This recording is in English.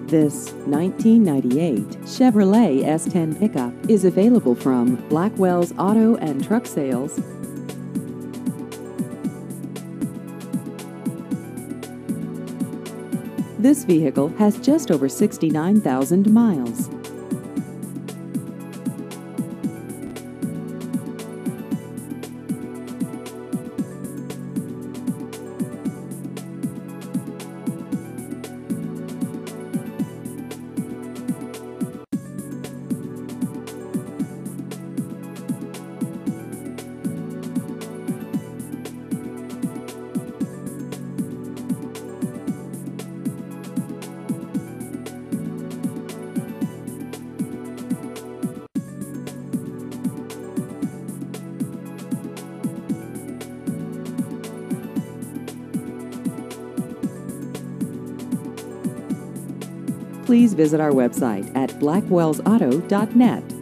This 1998 Chevrolet S10 pickup is available from Blackwell's Auto and Truck Sales. This vehicle has just over 69,000 miles. Please visit our website at blackwellsauto.net.